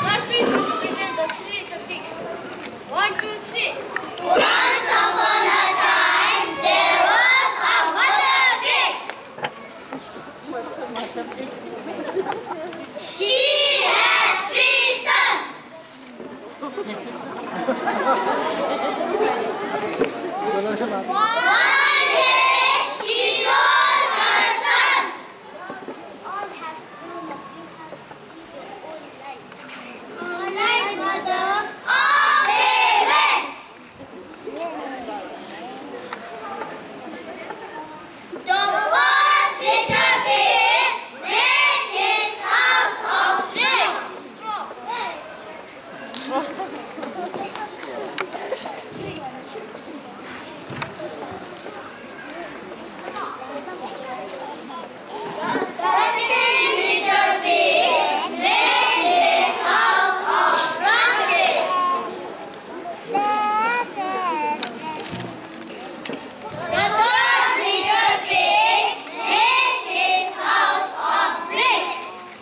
First is Mr. Presents the three the pigs. 1, 2, 3. Once upon a time, there was a mother pig. She had 3 sons. One day, she told her sons, All have grown up. We have to lead our own life. "All right, mother." Off they went. The first little pig made his house of straw. The second little pig made his house of branches. The third little pig made his house of bricks.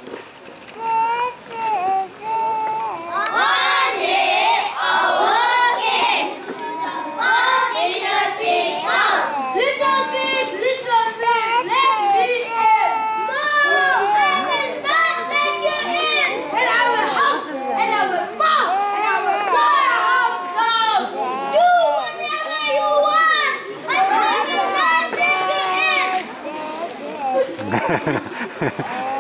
One day, a wolf came to the first little pig's house. Little pig, let me in. No, I will not let you in. And I will huff, and I will puff, and I will blow your house down. Do whatever you want. I will not let you in.